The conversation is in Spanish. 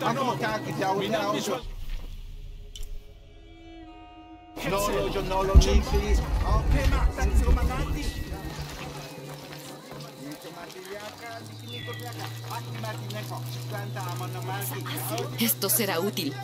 como que ya no, yo no lo dije. Esto será útil.